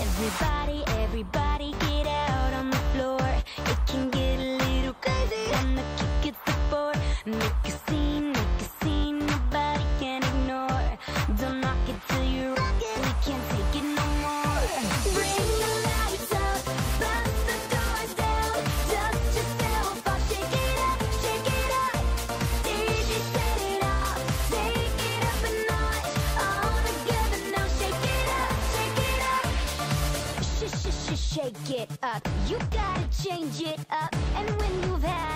Everybody, everybody get out on the floor. It can get a little crazy when the kick hits the floor. Make a scene, nobody can ignore. Don't knock it till you rock it, we can't take it no more. Bring the lights up, bust the doors down. Dust yourself off, shake it up, shake it up. DJ set it off, take it up a notch. All together now, shake it up, shake it up. Shake it up, you gotta change it up. And when you've had